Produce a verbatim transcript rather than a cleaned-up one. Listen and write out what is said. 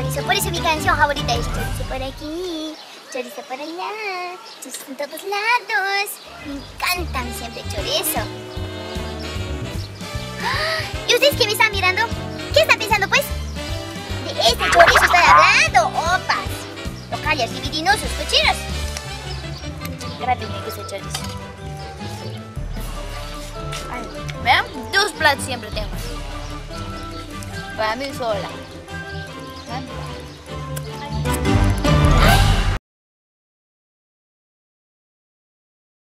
chorizo. Por eso mi canción favorita es chorizo por aquí, chorizo por allá, chorizo en todos lados. Me encanta a mí siempre el chorizo. ¿Y ustedes que me están mirando? ¿Qué están pensando, pues? De este chorizo estoy hablando, opas. Locales libidinosos, cochinos. Rápido me gusta el chorizo. Ay, vean, dos platos siempre tengo. Para mí sola. ¿Eh?